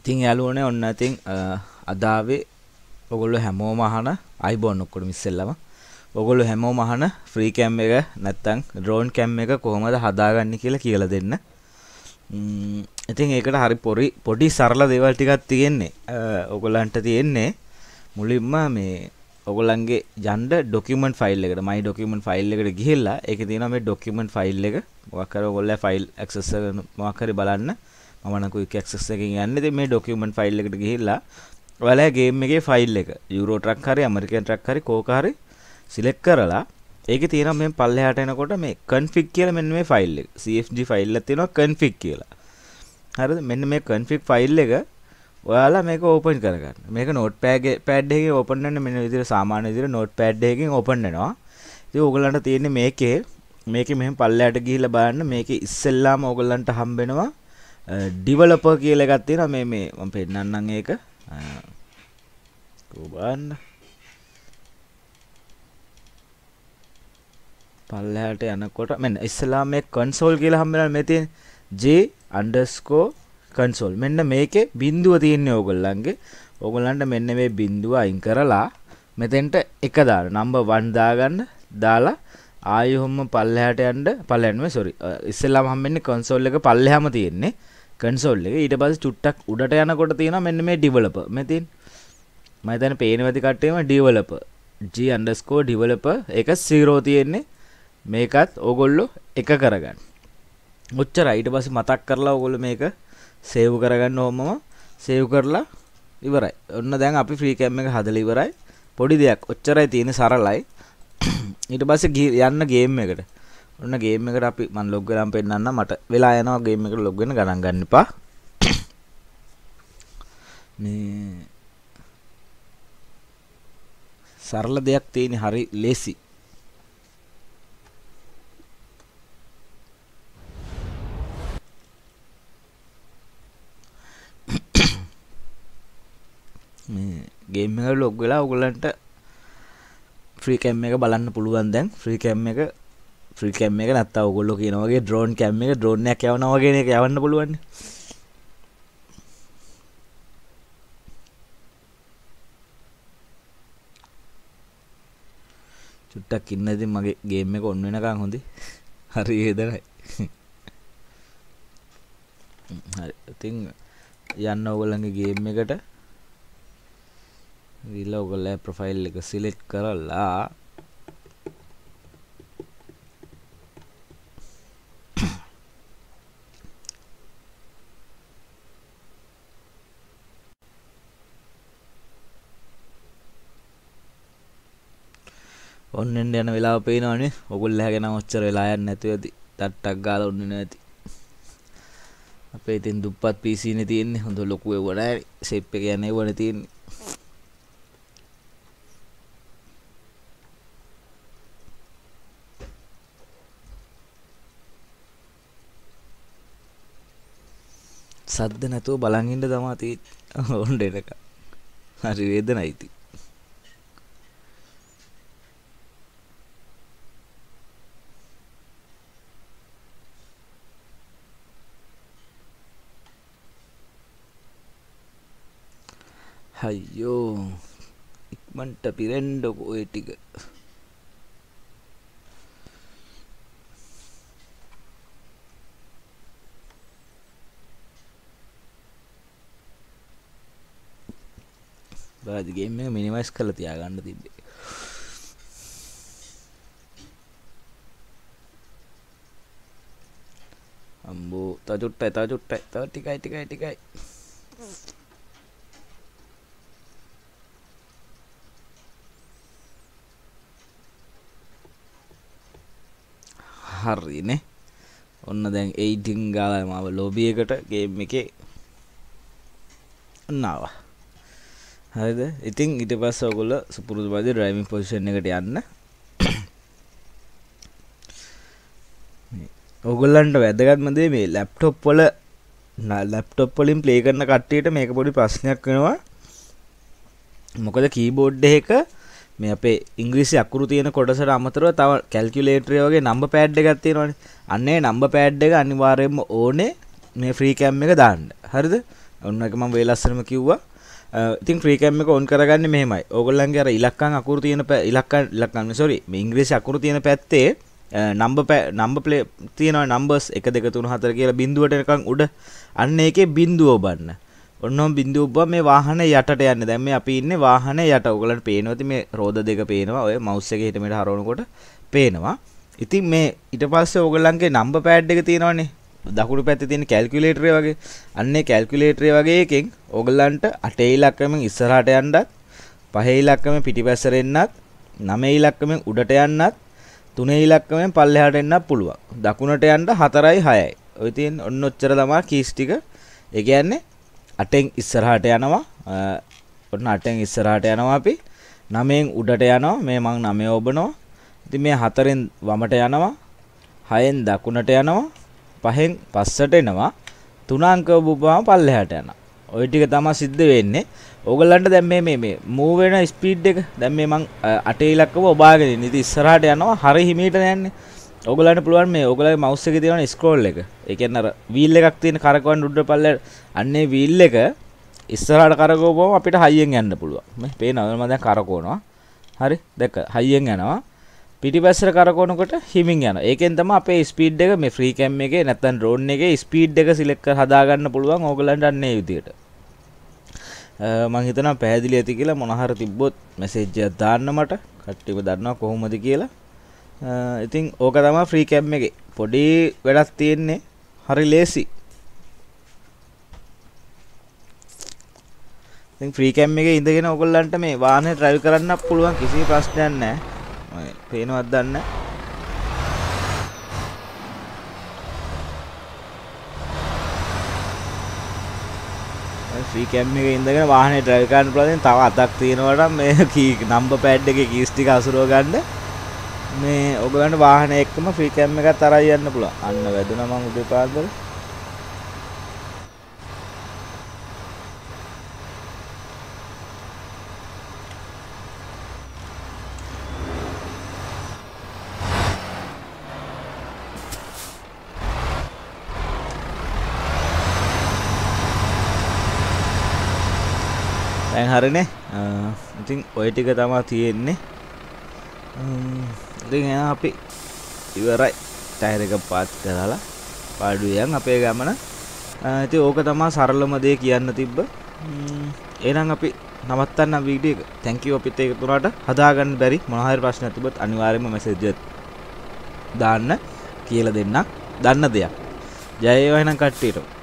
ඉතින් යාළුවනේ ඔන්න ඉතින් අද ආවේ ඔයගොල්ලෝ හැමෝම අහන අයිබෝන් ඔක්කොම ඉස්සෙල්ලම ඔයගොල්ලෝ හැමෝම අහන ෆ්‍රී කැම් එක නැත්තම් ඩ්‍රෝන් කැම් එක කොහොමද හදාගන්නේ කියලා දෙන්න. ඉතින් ඒකට හරි පොඩි සරල දේවල් ටිකක් තියෙන්නේ. ඔයගොල්ලන්ට තියෙන්නේ මුලින්ම මේ ඔයගොල්ලන්ගේ යන්න ડોකියුමන්ට් ෆයිල් එකට my document ෆයිල් එකට ගිහිල්ලා ඒකේ තියෙනවා මේ ડોකියුමන්ට් ෆයිල් එක. මොකක් කර ඔයගොල්ලෝ ෆයිල් ඇක්සස් එක මොකක් හරි බලන්න. මම නම් quick access එකකින් යන්නේ. ඉතින් මේ ડોකියුමන්ට් ෆයිල් එකට ගිහිල්ලා ඔයාලා ගේම් එකේ ෆයිල් එක යූරෝ ට්‍රක් හරි ඇමරිකන් ට්‍රක් හරි කෝක හරි සිලෙක්ට් කරලා ඒකේ තියෙනවා මේ පල්ලෙහාට එනකොට මේ config කියලා මෙන්න මේ ෆයිල් එක. CFG ෆයිල් එකක් තියෙනවා config කියලා. හරිද? මෙන්න මේ config ෆයිල් එක ඔයාලා මේක ඕපන් කරගන්න. මේක notepad එකේ ඕපන් වෙන්න මෙන්න විදිහට සාමාන්‍ය විදිහට notepad එකකින් ඕපන් වෙනවා. ඉතින් ඕගොල්ලන්ට තියෙන්නේ මේකේ මෙහෙම පල්ලෙහාට ගිහිල්ලා බලන්න මේකේ ඉස්සෙල්ලාම ඕගොල්ලන්ට හම්බ වෙනවා developer කියලා එකක් තියෙනවා. මේ මම පෙන්නන්නම් ඒක. කොබන්න පල්ලෙහාට යනකොට මෙන්න ඉස්සෙල්ලාම මේ console කියලා හම්බෙනවා. මේ තියෙන j_console මෙන්න මේකේ බිඳුව තියෙන්නේ ඕගොල්ලන්ට මෙන්න මේ බිඳුව අයින් කරලා මෙතෙන්ට එක දාන්න number 1 දාගන්න. දාලා ආයෙම පල්ලෙහාට යන්න ඉස්සෙල්ලාම හම්බෙන්නේ console එක පල්ලෙහාම තියෙන්නේ console එක. ඊට පස්සේ චුට්ටක් උඩට යනකොට තියෙනවා මෙන්න මේ developer. මේ තියෙන මම හිතන්නේ පේනවද කට්ටියම developer g_developer ඒක 0 තියෙන්නේ. මේකත් ඕගොල්ලෝ එක කරගන්න. ඔච්චරයි. ඊට පස්සේ මතක් කරලා ඕගොල්ලෝ මේක සේව් කරගන්න ඕමම සේව් කරලා ඉවරයි. ඔන්න දැන් අපි ෆ්‍රී කැම් එක හදලා ඉවරයි. පොඩි දෙයක් ඔච්චරයි තියෙන්නේ සරලයි. ඊට පස්සේ යන්න ගේම් එකට. ඔන්න ගේම් එකට අපි මම ලොග් වෙලාම පෙන්නන්න. මට වෙලා යනවා ගේම් එකට ලොග් වෙන්න ගණන් ගන්න එපා. මේ සරල දෙයක් තියෙන්නේ හරි ලේසි. මේ ගේම් එකට ලොග් වෙලා ඔයගොල්ලන්ට ෆ්‍රී කැම් එක බලන්න පුළුවන්. දැන් ෆ්‍රී කැම් එක නැත්තම් ඔයගොල්ලෝ කියනවා වගේ ඩ්‍රෝන් කැම් එක ඩ්‍රෝන් එකක් යවනවා වගේ එක යවන්න පුළුවන්. චුට්ටක් ඉන්න ඉතින් මගේ ගේම් එක ඔන් වෙනකන් හොඳයි. හරි වේදනයි. හරි. ඉතින් යන්න ඔයගොල්ලන්ගේ ගේම් එකට ගිහලා ඔයගොල්ලෝ ප්‍රොෆයිල් එක සිලෙක්ට් කරලා ඔන්න යන වෙලාව පේනවනේ. ඔයගොල්ලෝ හැගෙන ඔච්චර වෙලා යන්නේ නැතුව ඇති. ටට්ටක් ගාලා ඔන්නේ නැති. අපේ ඉතින් දුප්පත් PC නේ තියෙන්නේ. හොඳ ලොකු ඒව නැහැ. ෂේප් එක යන්නේ ඒවනේ තියෙන්නේ. සද්ද නැතුව බලන් ඉන්න තමයි තියෙන්නේ. ඔන්න එනක. හරි වේදනයි ඉතින්. අයියෝ ඉක්මනට පිරෙන්නකො ඔය ටික. බාදි ගේම් එක මිනිමයිස් කරලා තියාගන්න තිබ්බේ. අම්බෝ තව චුට්ටයි තව ටිකයි. හරිනේ. ඔන්න දැන් 18 ගාලා මාව ලොබි එකට ගේම් එකේ නාවා. හරිද? ඉතින් ඊට පස්සේ ඔයගොල්ලෝ සුපුරුදු පරිදි ඩ්‍රයිවිං පොසිෂන් එකට යන්න. ඔයගොල්ලන්ට වැදගත්ම දේ මේ ලැප්ටොප් වලින් ප්ලේ කරන කට්ටියට මේක පොඩි ප්‍රශ්නයක් වෙනවා. මොකද කීබෝඩ් එක මේ අපේ ඉංග්‍රීසි අකුරු තියෙන කොටසට අමතරව තව කැල්කියුලේටර් වගේ නම්බර් පෑඩ් එකක් තියෙනවානේ. අන්න ඒ නම්බර් පෑඩ් එක අනිවාර්යයෙන්ම ඕනේ මේ ෆ්‍රී කැම් එක දාන්න. හරිද? ඔන්න එක මම වේලස්සනම කිව්වා. ඉතින් ෆ්‍රී කැම් එක ඔන් කරගන්නේ මෙහෙමයි. ඕගොල්ලන්ගේ අර ඉලක්කම් අකුරු තියෙන ඉලක්කම් sorry මේ ඉංග්‍රීසි අකුරු තියෙන පැත්තේ නම්බර් ප්ලේ තියෙනවා නම්බර්ස් 1 2 3 4 කියලා බිඳුවට එනකන් උඩ අන්න ඒකේ බිඳුව ඔබන්න. ඔන්නෝම බිඳුව ඔබ මේ වාහනේ යටට යන්නේ. දැන් මේ අපි ඉන්නේ වාහනේ යට. ඔයගලන්ට පේනවද මේ රෝද දෙක පේනවා. ඔය මවුස් එකේ හිට මෙහෙට හරවනකොට පේනවා. ඉතින් මේ ඊට පස්සේ ඔයගලන්ගේ නම්බර් පෑඩ් එක තියෙනවනේ. දකුණු පැත්තේ තියෙන කැල්කියුලේටරේ වගේ. අන්නේ කැල්කියුලේටරේ වගේ එකෙන් ඔයගලන්ට 8 ඉලක්කමෙන් ඉස්සරහට යන්නත්, 5 ඉලක්කමෙන් පිටිපස්සට එන්නත්, 9 ඉලක්කමෙන් උඩට යන්නත්, 3 ඉලක්කමෙන් පල්ලෙහාට එන්නත් පුළුවන්. දකුණට යන්න 4යි 6යි. ඔය තියෙන ඔන්න ඔච්චර තමයි කීස් ටික. ඒ කියන්නේ 8න් ඉස්සරහට යනවා. ඔන්න 8න් ඉස්සරහට යනවා අපි. 9න් උඩට යනවා. මේ මං 9 ඔබනවා. ඉතින් මේ 4න් වමට යනවා. 6න් දකුණට යනවා. 5න් පස්සට එනවා. 3 අංක ඔබපුවාම පල්ලෙහාට යනවා. ඔය ටික තමයි සිද්ධ වෙන්නේ. ඕගලන්ට දැන් මේ මූව් වෙන ස්පීඩ් එක දැන් මේ මං 8 ඉලක්කම ඔබාගෙන ඉන්නේ. ඉතින් ඉස්සරහට යනවා. හරි හිමීට යන්නේ. ඔයගලන්ට පුළුවන් මේ ඔයගලගේ මවුස් එකේ තියෙන ස්ක්‍රෝල් එක. ඒ කියන්නේ අර වීල් එකක් තියෙන කරකවන්න උඩ පල්ලෙහාට අන්නේ වීල් එක ඉස්සරහට කරකවපුවම අපිට හයියෙන් යන්න පුළුවන්. මේ පේනවද මම දැන් කරකවනවා. හරි දැක්ක හයියෙන් යනවා. පිටිපස්සට කරකවනකොට හිමින් යනවා. ඒකෙන් තමයි අපේ ස්පීඩ් එක මේ ෆ්‍රී කැම් එකේ නැත්නම් ඩ්‍රෝන් එකේ ස්පීඩ් එක සිලෙක්ට් කර හදා ගන්න පුළුවන් ඕගලන්ට අන්නේ විදියට. මම හිතනවා පැහැදිලි ඇති කියලා මොන හරි තිබ්බොත් මැසේජ් එකක් දාන්න මට. කට්ටියම දන්නවා කොහොමද කියලා. ඉතින් ඕක තමයි ෆ්‍රී කැම් එකේ. පොඩි වැඩක් තියෙන්නේ. හරි ලේසි. ඉතින් ෆ්‍රී කැම් එකේ ඉඳගෙන ඕගොල්ලන්ට මේ වාහනේ ඩ්‍රයිව් කරන්නත් පුළුවන් කිසි ප්‍රශ්නයක් නැහැ. මම පේනවද දන්නේ ෆ්‍රී කැම් එකේ ඉඳගෙන වාහනේ ඩ්‍රයිව් කරන්න පුළුවන්. තව අතක් තියෙනවට මේ නම්බර් පෑඩ් එකේ කීස් ටික අසුරව ගන්න මේ ඔයගලන්ට වාහනේ එක්කම ෆ්‍රී කැම් එකක් තරයි යන්න පුළුවන්. අන්න වැදුනා මම උදේ පාන්දර. දැන් හරිනේ. ඉතින් ඔය ටික තමයි තියෙන්නේ. ඉතින් අපි ඉවරයි. ටයර් එක පාත් කරලා පාඩුවෙන් අපේ ගමන. ඉතින් ඕක තමයි සරලම දේ කියන්න තිබ්බ. එහෙනම් අපි නවත්තන්න වීඩියෝ එක. thank you අපිත් ඒක තුනට හදාගන්න බැරි මොන හරි ප්‍රශ්නයක් තිබ්බත් අනිවාර්යයෙන්ම මැසේජ් එකක් දාන්න කියලා දෙන්නම්. දන්න දෙයක්. ජය වේවා එහෙනම් කට්ටියට.